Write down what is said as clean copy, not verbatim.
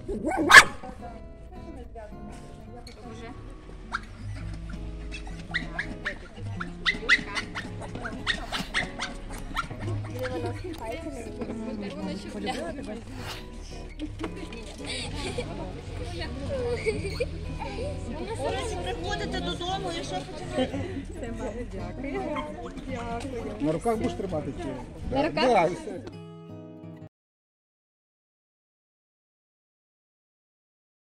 Уже. Приходите додому і що починаєте? Дякую. На руках будеш тримати чи? На руках? Да,